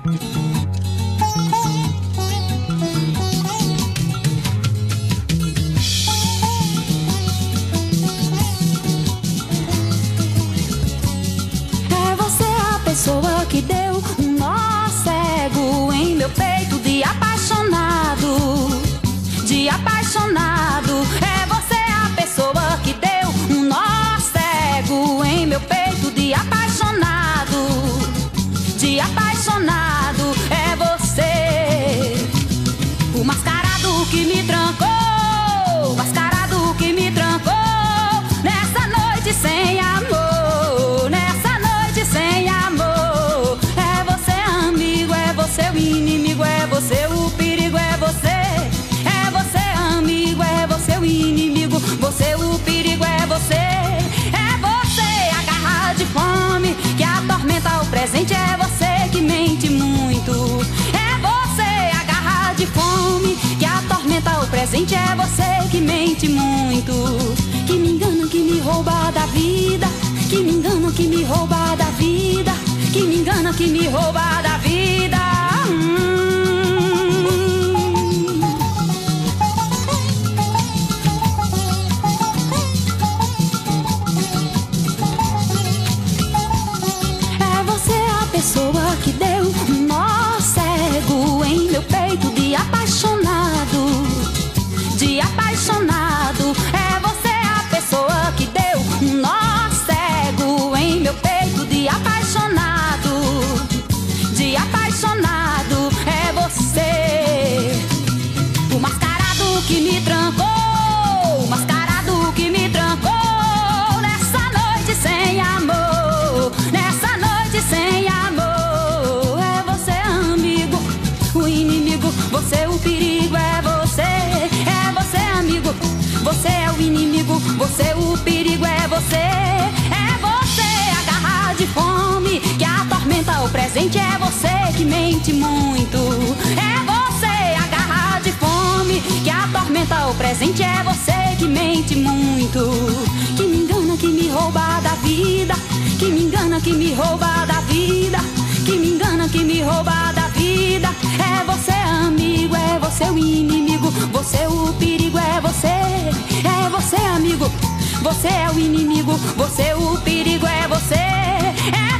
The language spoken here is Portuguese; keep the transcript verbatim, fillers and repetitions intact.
Pessoa que deu um nó cego em meu peito de apaixonado, de apaixonado. É você a pessoa que deu um nó cego em meu peito de apaixonado, de apaixonado. É você, o mascarado que me trancou, o mascarado que me trancou nessa noite sem amor. Seu inimigo é você, o perigo é você. É você, amigo, é você o inimigo. Você, o perigo é você. É você, a garra de fome que atormenta o presente. É você que mente muito. É você, a garra de fome que atormenta o presente. É você que mente muito. Que me engana, que me rouba da vida. Que me engana, que me rouba da vida. Que me engana, que me rouba da vida. Pessoa que deu um nó cego em meu peito de apaixonado, de apaixonado. É você a pessoa que deu um nó cego em meu peito de apaixonado, de apaixonado. É você, o mascarado que me trancou, o mascarado que me trancou nessa noite sem amor, nessa noite sem amor. Você, o perigo é você. É você, amigo. Você é o inimigo. Você, o perigo é você. É você, a garra de fome que atormenta o presente. É você que mente muito. É você, a garra de fome que atormenta o presente. É você que mente muito. Que me engana, que me rouba da vida. Que me engana, que me rouba da vida. Que me engana, que me rouba da vida. É você, amigo, é você o inimigo. Você, o perigo é você. É você, amigo. Você é o inimigo. Você, o perigo é você. É